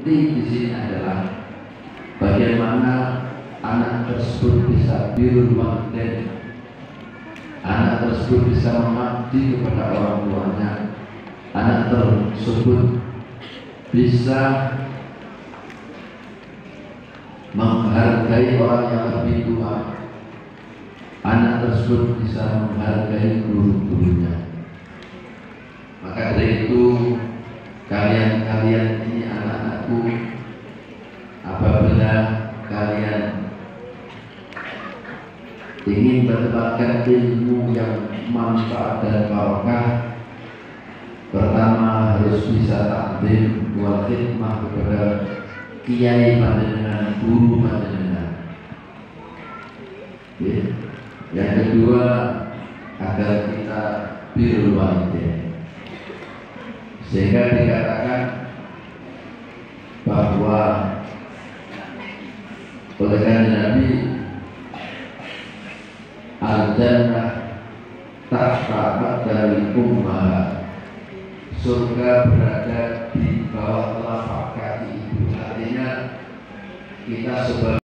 penting di sini adalah bagaimana anak tersebut bisa birrul walidain, anak tersebut bisa mengabdi kepada orang tuanya, anak tersebut bisa menghargai orang yang lebih tua, anak tersebut bisa menghargai guru-gurunya. Maka dari itu kalian ini anak-anakku, apabila kalian ingin mendapatkan ilmu yang manfaat dan barokah, pertama harus bisa takdim wal khidmah kepada kiai panjenengan, guru panjenengan. Yang kedua, agar kita birrul walidain, sehingga dikatakan bahwa oleh kanjeng Nabi, al-jannah tahta dari ummah, surga berada di bawah telapak kaki ibu. Artinya kita sebagai